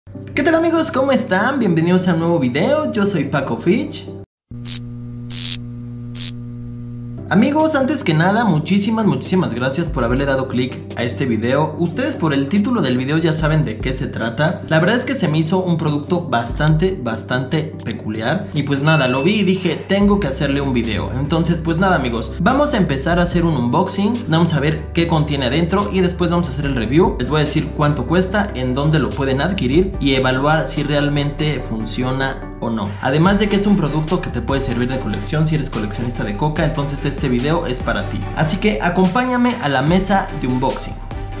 ¿Qué tal amigos? ¿Cómo están? Bienvenidos a un nuevo video, yo soy Paco Fitch. Amigos, antes que nada, muchísimas gracias por haberle dado clic a este video. Ustedes por el título del video ya saben de qué se trata. La verdad es que se me hizo un producto bastante peculiar. Y pues nada, lo vi y dije, tengo que hacerle un video. Entonces pues nada amigos, vamos a empezar a hacer un unboxing. Vamos a ver qué contiene adentro y después vamos a hacer el review. Les voy a decir cuánto cuesta, en dónde lo pueden adquirir y evaluar si realmente funciona o no. Además de que es un producto que te puede servir de colección si eres coleccionista de coca, entonces este video es para ti. Así que acompáñame a la mesa de unboxing.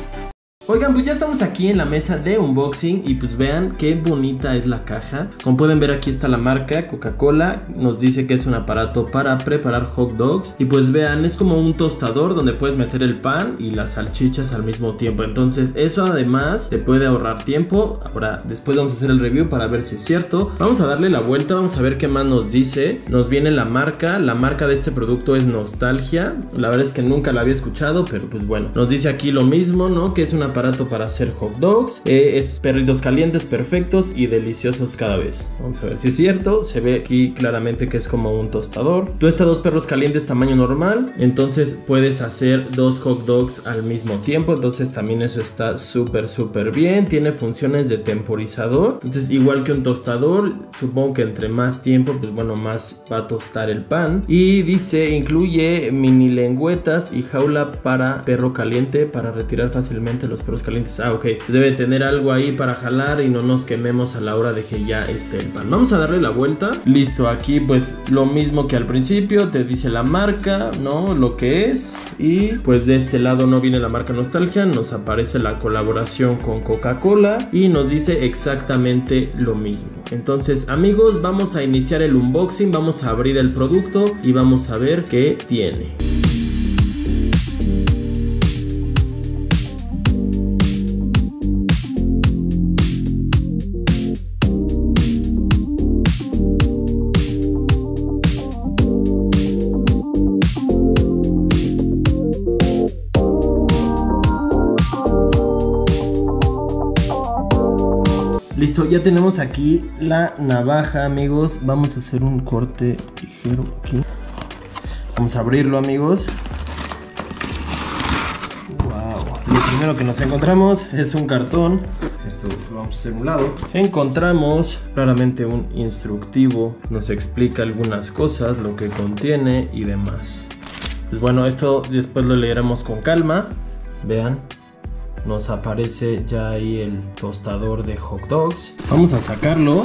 Oigan, pues ya estamos aquí en la mesa de unboxing y pues vean qué bonita es la caja. Como pueden ver, aquí está la marca Coca-Cola. Nos dice que es un aparato para preparar hot dogs. Y pues vean, es como un tostador donde puedes meter el pan y las salchichas al mismo tiempo. Entonces eso además te puede ahorrar tiempo. Ahora después vamos a hacer el review para ver si es cierto. Vamos a darle la vuelta, vamos a ver qué más nos dice. Nos viene la marca de este producto es Nostalgia. La verdad es que nunca la había escuchado, pero pues bueno. Nos dice aquí lo mismo, ¿no? Que es un aparato para hacer hot dogs, es perritos calientes perfectos y deliciosos cada vez. Vamos a ver si es cierto. Se ve aquí claramente que es como un tostador. Tuesta dos perros calientes tamaño normal, entonces puedes hacer dos hot dogs al mismo tiempo. Entonces también eso está súper bien. Tiene funciones de temporizador, entonces igual que un tostador, supongo que entre más tiempo, pues bueno, más va a tostar el pan. Y dice, incluye mini lengüetas y jaula para perro caliente para retirar fácilmente los perros calientes. Ok, debe tener algo ahí para jalar y no nos quememos a la hora de que ya esté el pan. Vamos a darle la vuelta. Listo, aquí pues lo mismo que al principio. Te dice la marca, ¿no? Lo que es. Y pues de este lado no viene la marca Nostalgia. Nos aparece la colaboración con Coca-Cola y nos dice exactamente lo mismo. Entonces amigos, vamos a iniciar el unboxing. Vamos a abrir el producto y vamos a ver qué tiene. Listo, ya tenemos aquí la navaja, amigos. Vamos a hacer un corte ligero aquí. Vamos a abrirlo, amigos. Wow. Lo primero que nos encontramos es un cartón. Esto lo vamos a hacer a un lado. Encontramos claramente un instructivo. Nos explica algunas cosas, lo que contiene y demás. Pues bueno, esto después lo leeremos con calma. Vean. Nos aparece ya ahí el tostador de hot dogs. Vamos a sacarlo.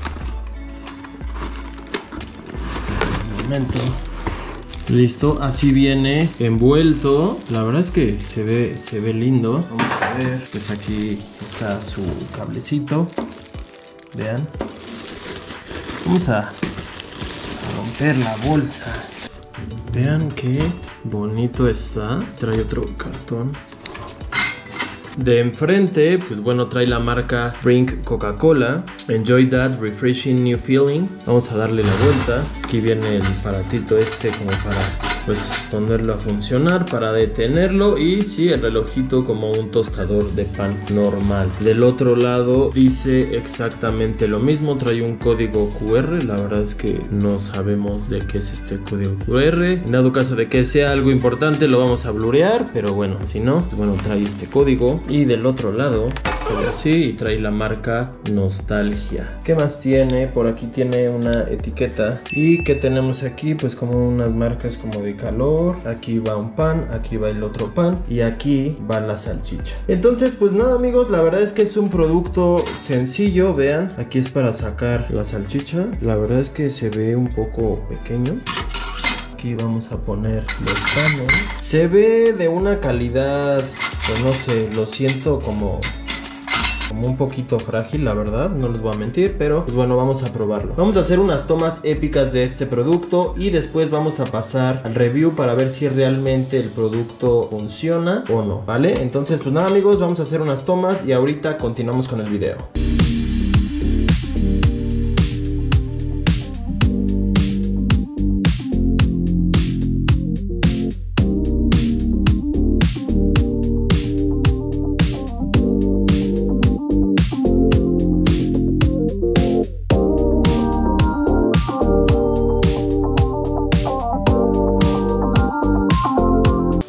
Un momento. Listo, así viene envuelto. La verdad es que se ve lindo. Vamos a ver. Pues aquí está su cablecito. Vean. Vamos a romper la bolsa. Vean qué bonito está. Trae otro cartón. De enfrente, pues bueno, trae la marca Drink Coca-Cola. Enjoy that refreshing new feeling. Vamos a darle la vuelta. Aquí viene el aparatito este como para pues ponerlo a funcionar, para detenerlo. Y sí, el relojito como un tostador de pan normal. Del otro lado dice exactamente lo mismo. Trae un código QR. La verdad es que no sabemos de qué es este código QR. En dado caso de que sea algo importante lo vamos a blurear, pero bueno, si no, pues bueno, trae este código. Y del otro lado se ve así y trae la marca Nostalgia. ¿Qué más tiene? Por aquí tiene una etiqueta. ¿Y qué tenemos aquí? Pues como unas marcas como de calor. Aquí va un pan, aquí va el otro pan y aquí va la salchicha. Entonces pues nada amigos, la verdad es que es un producto sencillo. Vean, aquí es para sacar la salchicha. La verdad es que se ve un poco pequeño. Aquí vamos a poner los panes. Se ve de una calidad, pues no sé, lo siento como un poquito frágil, la verdad, no les voy a mentir, pero pues bueno, vamos a probarlo. Vamos a hacer unas tomas épicas de este producto y después vamos a pasar al review para ver si realmente el producto funciona o no, ¿vale? Entonces pues nada amigos, vamos a hacer unas tomas y ahorita continuamos con el video.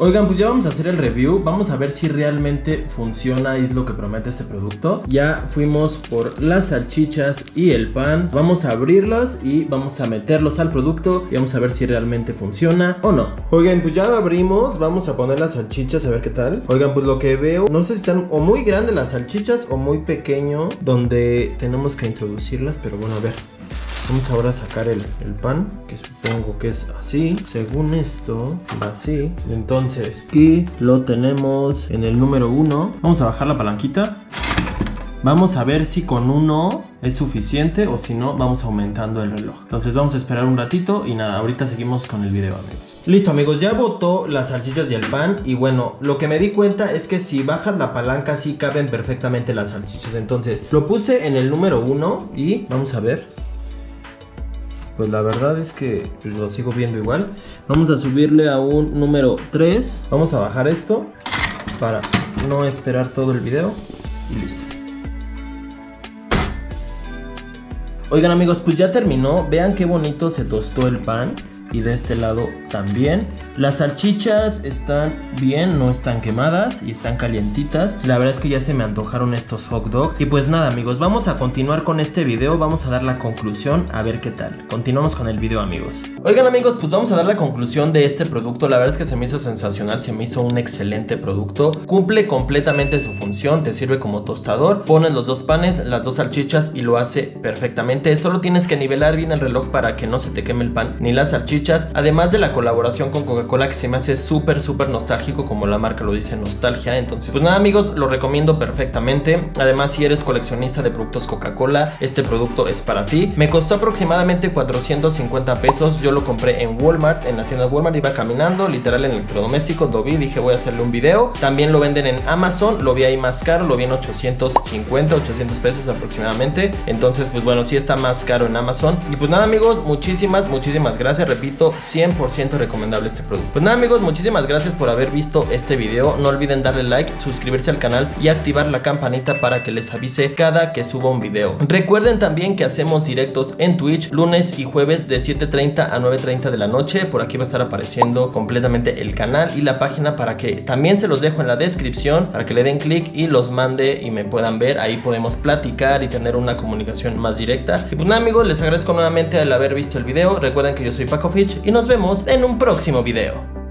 Oigan, pues ya vamos a hacer el review. Vamos a ver si realmente funciona y es lo que promete este producto. Ya fuimos por las salchichas y el pan. Vamos a abrirlos y vamos a meterlos al producto y vamos a ver si realmente funciona o no. Oigan, pues ya lo abrimos. Vamos a poner las salchichas a ver qué tal. Oigan, pues lo que veo, no sé si están o muy grandes las salchichas o muy pequeño donde tenemos que introducirlas, pero bueno, a ver. Vamos ahora a sacar el pan, que supongo que es así. Según esto, va así. Entonces, aquí lo tenemos en el número 1. Vamos a bajar la palanquita. Vamos a ver si con 1 es suficiente o si no, vamos aumentando el reloj. Entonces vamos a esperar un ratito y nada, ahorita seguimos con el video, amigos. Listo, amigos, ya botó las salchichas y el pan. Y bueno, lo que me di cuenta es que si bajas la palanca sí caben perfectamente las salchichas. Entonces, lo puse en el número 1 y vamos a ver. Pues la verdad es que pues, lo sigo viendo igual. Vamos a subirle a un número 3. Vamos a bajar esto para no esperar todo el video. Y listo. Oigan, amigos, pues ya terminó. Vean qué bonito se tostó el pan. Y de este lado también. Las salchichas están bien, no están quemadas y están calientitas. La verdad es que ya se me antojaron estos hot dog. Y pues nada, amigos, vamos a continuar con este video. Vamos a dar la conclusión, a ver qué tal. Continuamos con el video, amigos. Oigan, amigos, pues vamos a dar la conclusión de este producto. La verdad es que se me hizo sensacional, se me hizo un excelente producto. Cumple completamente su función, te sirve como tostador. Pones los dos panes, las dos salchichas y lo hace perfectamente. Solo tienes que nivelar bien el reloj para que no se te queme el pan ni las salchichas. Además de la colaboración con Coca-Cola, que se me hace súper nostálgico, como la marca lo dice, nostalgia. Entonces, pues nada, amigos, lo recomiendo perfectamente. Además, si eres coleccionista de productos Coca-Cola, este producto es para ti. Me costó aproximadamente 450 pesos. Yo lo compré en Walmart, en la tienda de Walmart. Iba caminando, literal, en electrodomésticos. Lo vi, dije voy a hacerle un video. También lo venden en Amazon, lo vi ahí más caro, lo vi en 850, 800 pesos aproximadamente. Entonces, pues bueno, sí está más caro en Amazon. Y pues nada, amigos, muchísimas gracias. Repito, 100% recomendable este producto. Pues nada, amigos, muchísimas gracias por haber visto este video. No olviden darle like, suscribirse al canal y activar la campanita para que les avise cada que suba un video. Recuerden también que hacemos directos en Twitch lunes y jueves de 7:30 a 9:30 de la noche. Por aquí va a estar apareciendo completamente el canal y la página, para que también se los dejo en la descripción, para que le den clic y los mande y me puedan ver. Ahí podemos platicar y tener una comunicación más directa. Y pues nada, amigos, les agradezco nuevamente el haber visto el video. Recuerden que yo soy Paco Fitch y nos vemos en un próximo video.